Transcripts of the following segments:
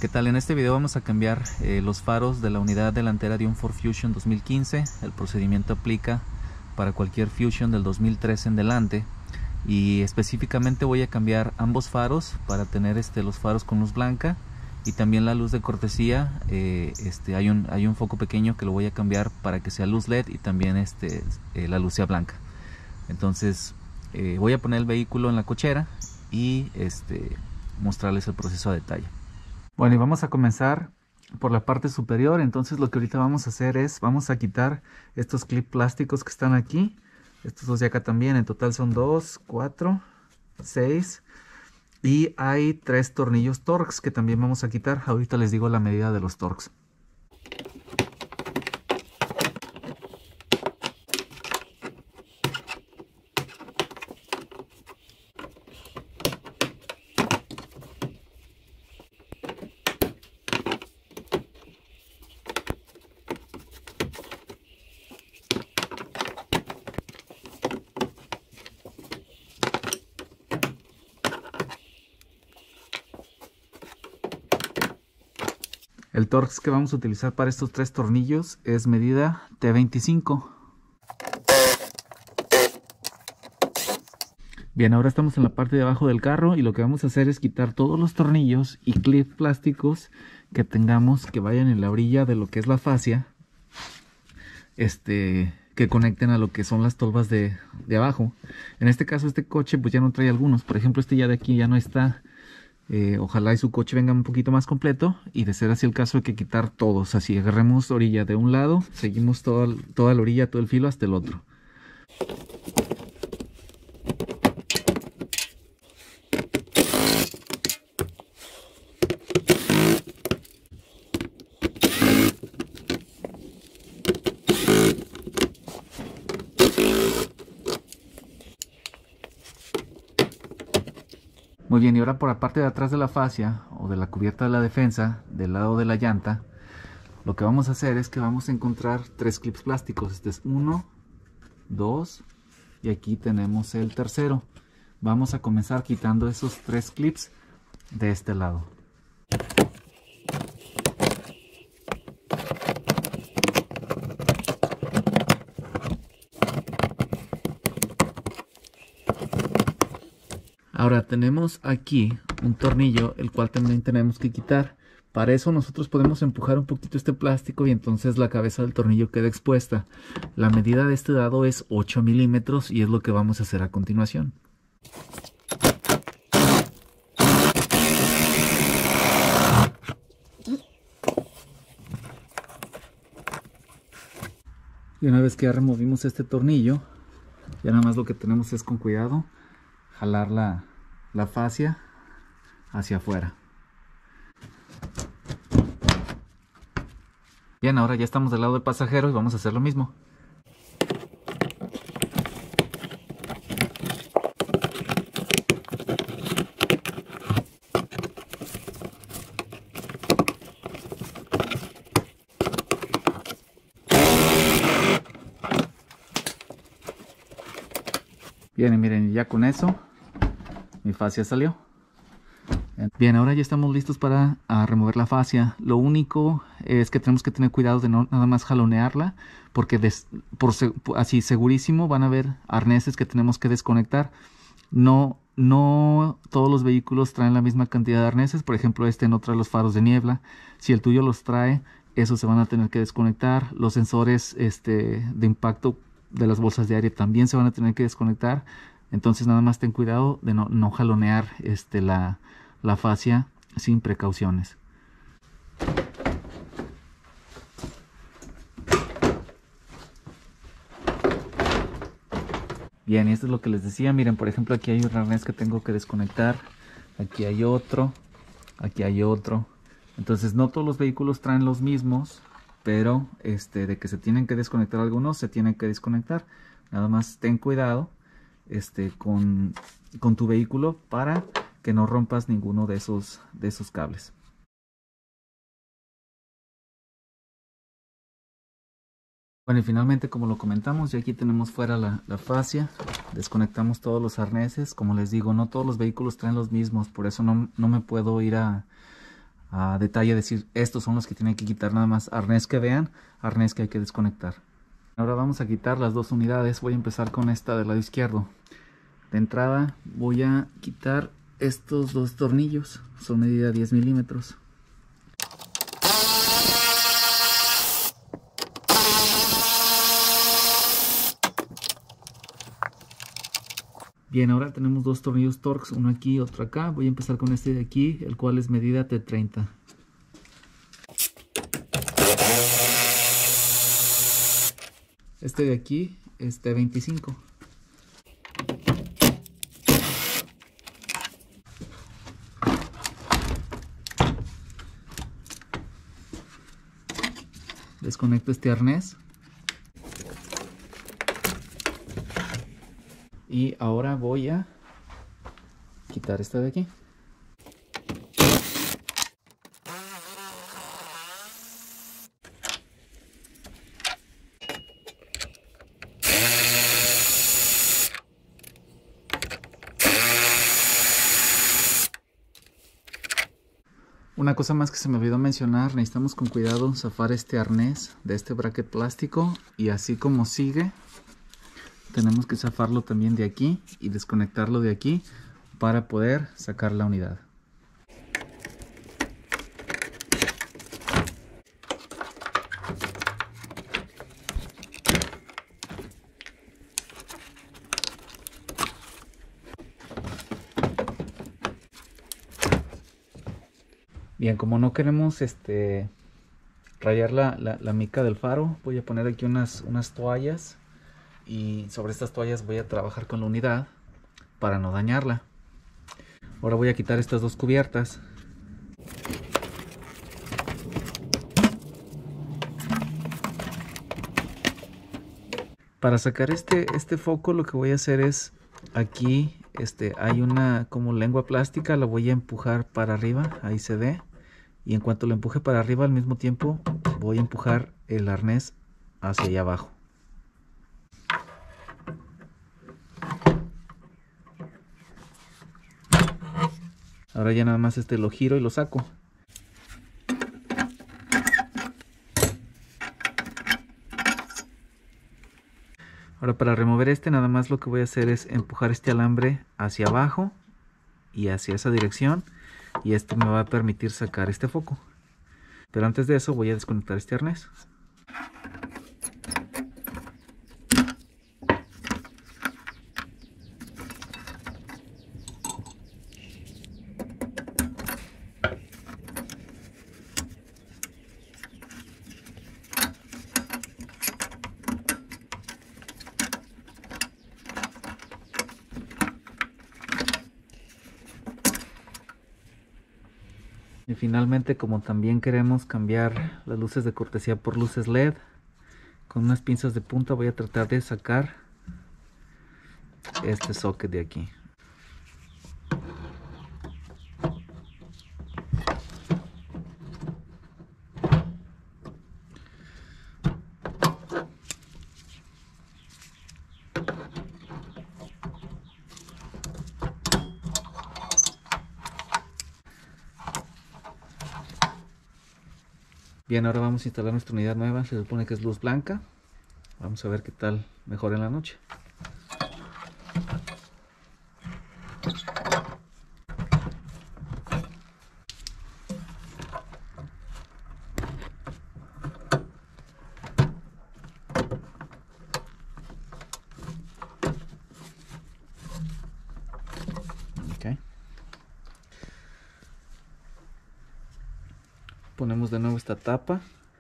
¿Qué tal? En este video vamos a cambiar los faros de la unidad delantera de un Ford Fusion 2015. El procedimiento aplica para cualquier Fusion del 2013 en delante, y específicamente voy a cambiar ambos faros para tener los faros con luz blanca, y también la luz de cortesía. Hay un foco pequeño que lo voy a cambiar para que sea luz LED y también la luz sea blanca. Entonces voy a poner el vehículo en la cochera y mostrarles el proceso a detalle. Bueno, y vamos a comenzar por la parte superior. Entonces lo que ahorita vamos a hacer es, vamos a quitar estos clips plásticos que están aquí. Estos dos de acá también, en total son 2, 4, 6. Y hay 3 tornillos Torx que también vamos a quitar. Ahorita les digo la medida de los Torx. El Torx que vamos a utilizar para estos 3 tornillos es medida T25. Bien, ahora estamos en la parte de abajo del carro y lo que vamos a hacer es quitar todos los tornillos y clips plásticos que tengamos que vayan en la orilla de lo que es la fascia, que conecten a lo que son las tolvas de abajo. En este caso este coche pues ya no trae algunos, por ejemplo este ya de aquí ya no está. Ojalá y su coche venga un poquito más completo, y de ser así el caso hay que quitar todos. Así agarremos orilla de un lado, seguimos toda la orilla, todo el filo hasta el otro. Muy bien, y ahora por la parte de atrás de la fascia o de la cubierta de la defensa, del lado de la llanta, lo que vamos a hacer es que vamos a encontrar 3 clips plásticos. Este es 1, 2 y aquí tenemos el tercero. Vamos a comenzar quitando esos 3 clips de este lado. Ahora tenemos aquí un tornillo, el cual también tenemos que quitar. Para eso nosotros podemos empujar un poquito este plástico y entonces la cabeza del tornillo queda expuesta. La medida de este dado es 8 milímetros y es lo que vamos a hacer a continuación. Y una vez que ya removimos este tornillo, ya nada más lo que tenemos es con cuidado jalar la fascia hacia afuera. Bien, ahora ya estamos del lado del pasajero y vamos a hacer lo mismo. Bien, y miren, ya con eso mi fascia salió. Bien, ahora ya estamos listos para remover la fascia. Lo único es que tenemos que tener cuidado de no nada más jalonearla, porque así segurísimo van a haber arneses que tenemos que desconectar. No todos los vehículos traen la misma cantidad de arneses. Por ejemplo, este no trae los faros de niebla. Si el tuyo los trae, esos se van a tener que desconectar. Los sensores de impacto de las bolsas de aire también se van a tener que desconectar. Entonces nada más ten cuidado de no jalonear la fascia sin precauciones. Bien, y esto es lo que les decía. Miren, por ejemplo, aquí hay un arnés que tengo que desconectar. Aquí hay otro. Aquí hay otro. Entonces no todos los vehículos traen los mismos, pero de que se tienen que desconectar algunos, se tienen que desconectar. Nada más ten cuidado con tu vehículo para que no rompas ninguno de esos cables. Bueno, y finalmente, como lo comentamos, ya aquí tenemos fuera la fascia. Desconectamos todos los arneses. Como les digo, no todos los vehículos traen los mismos, por eso no me puedo ir a a detalle decir estos son los que tienen que quitar, nada más arnés que vean, arnés que hay que desconectar. Ahora vamos a quitar las dos unidades. Voy a empezar con esta del lado izquierdo. De entrada voy a quitar estos dos tornillos, son medida 10 milímetros. Bien, ahora tenemos dos tornillos Torx, uno aquí y otro acá. Voy a empezar con este de aquí, el cual es medida T30. Este de aquí es T25. Desconecto este arnés. Y ahora voy a quitar esta de aquí. Una cosa más que se me olvidó mencionar, necesitamos con cuidado zafar este arnés de este bracket plástico, y así como sigue tenemos que zafarlo también de aquí y desconectarlo de aquí para poder sacar la unidad. Bien, como no queremos rayar la mica del faro, voy a poner aquí unas toallas, y sobre estas toallas voy a trabajar con la unidad para no dañarla. Ahora voy a quitar estas dos cubiertas. Para sacar este foco, lo que voy a hacer es, aquí hay una como lengua plástica, la voy a empujar para arriba, ahí se ve, y en cuanto lo empuje para arriba, al mismo tiempo voy a empujar el arnés hacia allá abajo. Ahora ya nada más lo giro y lo saco. Ahora, para remover nada más lo que voy a hacer es empujar este alambre hacia abajo y hacia esa dirección, y esto me va a permitir sacar este foco. Pero antes de eso voy a desconectar este arnés. Y finalmente, como también queremos cambiar las luces de cortesía por luces LED, con unas pinzas de punta voy a tratar de sacar este socket de aquí. Bien, ahora vamos a instalar nuestra unidad nueva. Se supone que es luz blanca. Vamos a ver qué tal mejora en la noche. Okay. Ponemos de nuevo esta tapa.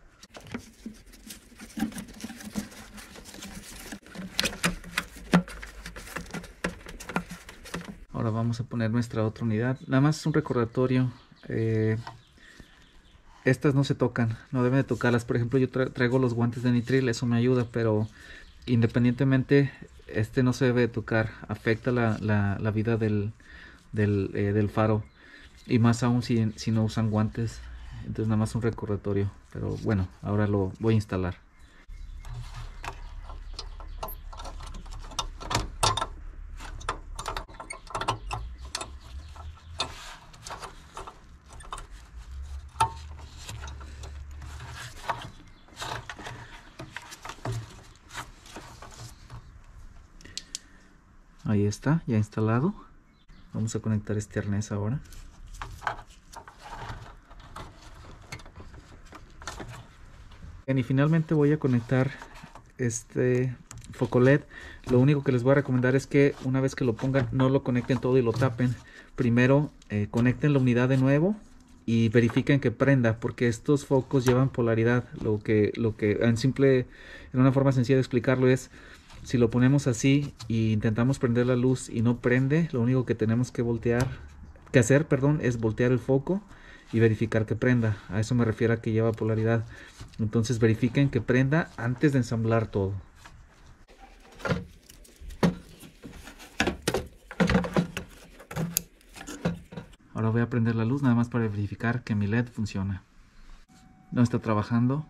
Ahora vamos a poner nuestra otra unidad. Nada más es un recordatorio. Estas no se tocan, no deben de tocarlas. Por ejemplo, yo traigo los guantes de nitril, eso me ayuda, pero independientemente, no se debe de tocar. Afecta la vida del faro, y más aún si no usan guantes. Entonces nada más un recordatorio. Pero bueno, ahora lo voy a instalar. Ahí está, ya instalado. Vamos a conectar este arnés ahora. Bien, y finalmente voy a conectar este foco LED. Lo único que les voy a recomendar es que una vez que lo pongan, no lo conecten todo y lo tapen. Primero conecten la unidad de nuevo y verifiquen que prenda, porque estos focos llevan polaridad. Lo que en una forma sencilla de explicarlo es: si lo ponemos así e intentamos prender la luz y no prende, lo único que tenemos que hacer, es voltear el foco y verificar que prenda. A eso me refiero a que lleva polaridad. Entonces verifiquen que prenda antes de ensamblar todo. Ahora voy a prender la luz nada más para verificar que mi LED funciona. No está trabajando.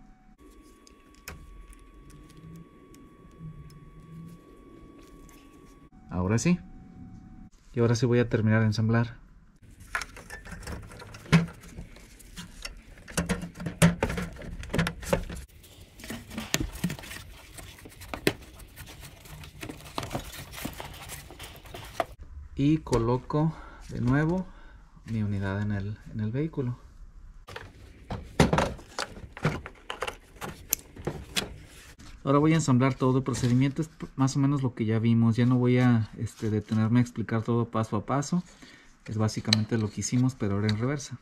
Ahora sí. Y ahora sí voy a terminar de ensamblar. Y coloco de nuevo mi unidad en el vehículo. Ahora voy a ensamblar todo. El procedimiento es más o menos lo que ya vimos. Ya no voy a detenerme a explicar todo paso a paso. Es básicamente lo que hicimos, pero ahora en reversa.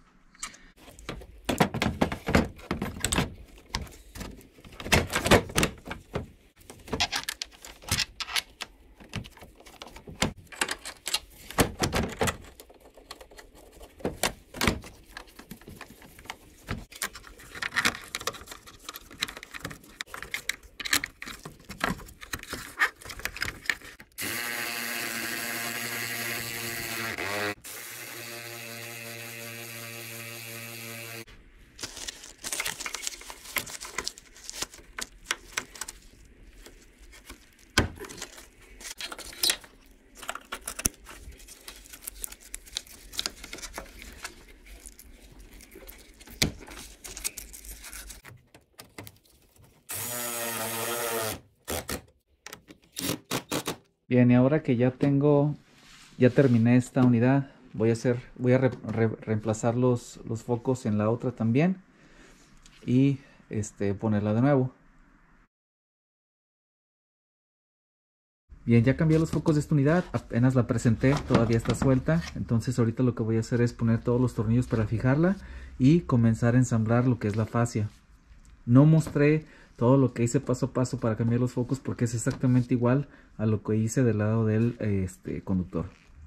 Bien, y ahora que ya terminé esta unidad, voy a reemplazar los focos en la otra también y ponerla de nuevo. Bien, ya cambié los focos de esta unidad, apenas la presenté, todavía está suelta. Entonces ahorita lo que voy a hacer es poner todos los tornillos para fijarla y comenzar a ensamblar lo que es la fascia. No mostré todo lo que hice paso a paso para cambiar los focos porque es exactamente igual a lo que hice del lado del conductor.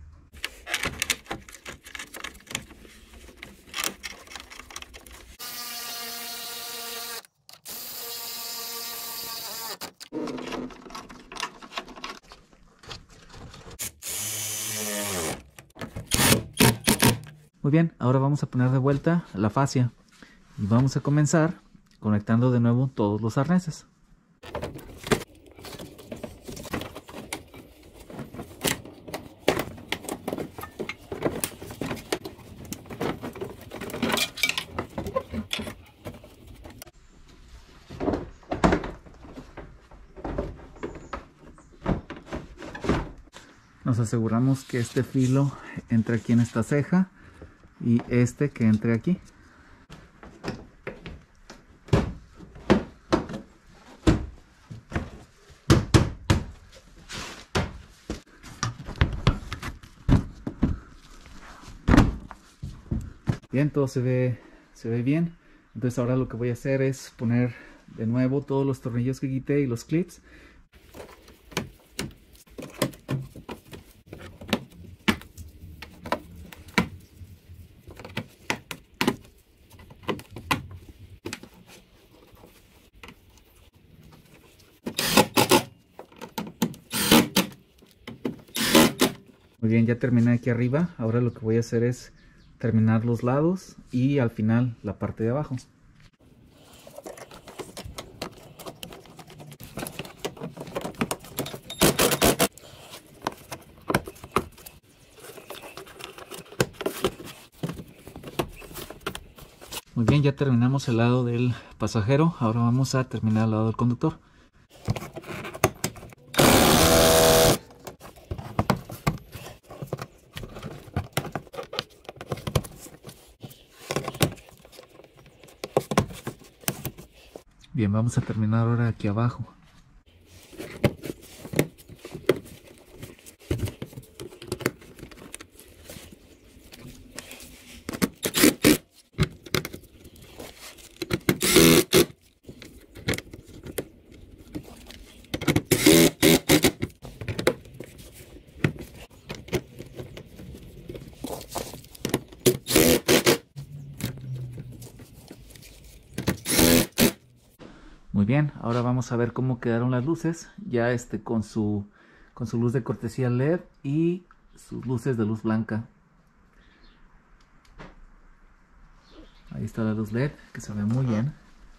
Muy bien, ahora vamos a poner de vuelta la fascia y vamos a comenzar conectando de nuevo todos los arneses. Nos aseguramos que este filo entre aquí en esta ceja y que entre aquí. Bien, todo se ve bien. Entonces ahora lo que voy a hacer es poner de nuevo todos los tornillos que quité y los clips. Muy bien, ya terminé aquí arriba. Ahora lo que voy a hacer es terminar los lados y al final la parte de abajo. Muy bien, ya terminamos el lado del pasajero. Ahora vamos a terminar el lado del conductor. Bien, vamos a terminar ahora aquí abajo. Muy bien, ahora vamos a ver cómo quedaron las luces, ya con su luz de cortesía LED y sus luces de luz blanca. Ahí está la luz LED, que se ve muy bien.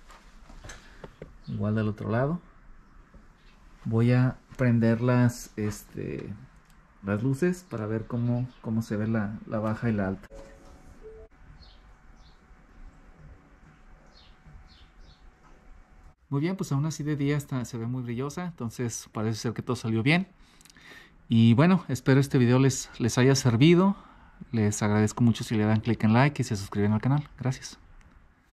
Igual del otro lado. Voy a prender las luces para ver cómo se ve la baja y la alta. Muy bien, pues aún así de día se ve muy brillosa, entonces parece ser que todo salió bien. Y bueno, espero este video les haya servido. Les agradezco mucho si le dan click en like y se suscriben al canal. Gracias.